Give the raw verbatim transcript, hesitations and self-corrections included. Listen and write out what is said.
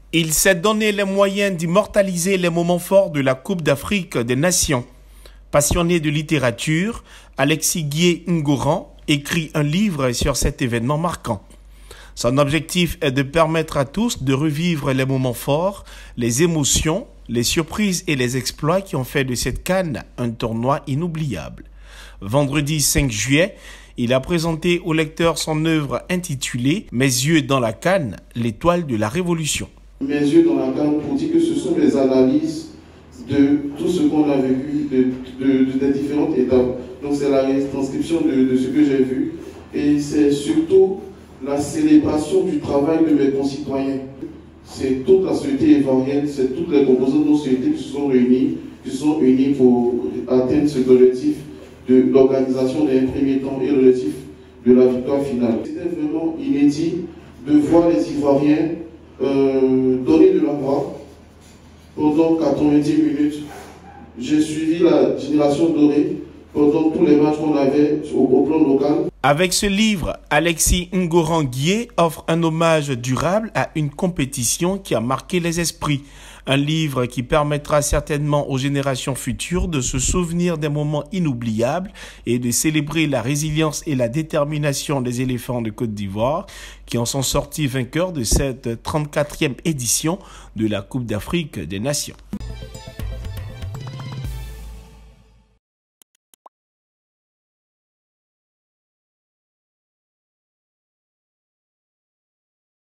Il s'est donné les moyens d'immortaliser les moments forts de la Coupe d'Afrique des Nations. Passionné de littérature, Alexis Guié Ngoran écrit un livre sur cet événement marquant. Son objectif est de permettre à tous de revivre les moments forts, les émotions, les surprises et les exploits qui ont fait de cette CAN un tournoi inoubliable. Vendredi cinq juillet, il a présenté au lecteur son œuvre intitulée « Mes yeux dans la CAN, l'étoile de la révolution ». Mes yeux dans la CAN pour dire que ce sont les analyses de tout ce qu'on a vécu, de, de, de, des différentes étapes. Donc c'est la retranscription de, de ce que j'ai vu et c'est surtout la célébration du travail de mes concitoyens. C'est toute la société ivoirienne, c'est toutes les composantes de nos sociétés qui se sont réunies, qui se sont réunies pour atteindre cet objectif de l'organisation d'un premier temps et l'objectif de la victoire finale. C'était vraiment inédit de voir les Ivoiriens euh, donner de la voix pendant quatre-vingt-dix minutes. J'ai suivi la génération dorée pendant tous les matchs qu'on avait au, au plan local. Avec ce livre, Alexis Ngoran Guié offre un hommage durable à une compétition qui a marqué les esprits. Un livre qui permettra certainement aux générations futures de se souvenir des moments inoubliables et de célébrer la résilience et la détermination des éléphants de Côte d'Ivoire qui en sont sortis vainqueurs de cette trente-quatrième édition de la Coupe d'Afrique des Nations.